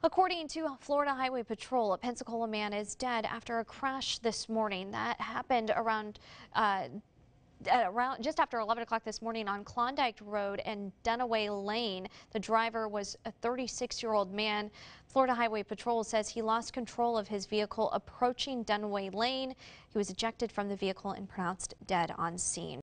According to Florida Highway Patrol, a Pensacola man is dead after a crash this morning. That happened around just after 11 o'clock this morning on Klondike Road and Dunaway Lane. The driver was a 36-year-old man. Florida Highway Patrol says he lost control of his vehicle approaching Dunaway Lane. He was ejected from the vehicle and pronounced dead on scene.